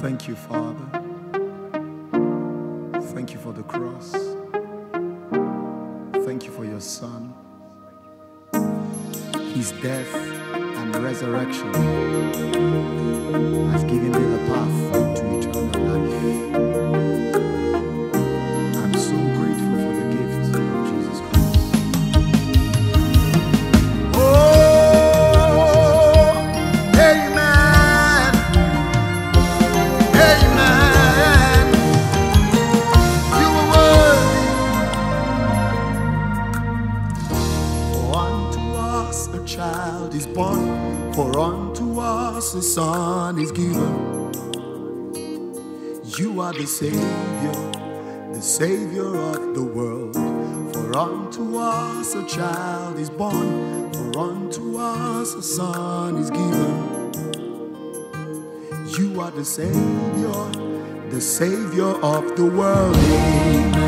Thank you, Father. Thank you for the cross. Thank you for your Son. His death and resurrection has given me the path to eternal life. I'm so grateful for the gift of Jesus Christ. Oh, amen. Amen. You are worthy. For unto us a child is born, for unto us a son is given. You are the Savior of the world. For unto us a child is born, for unto us a son is given. You are the Savior of the world. Amen.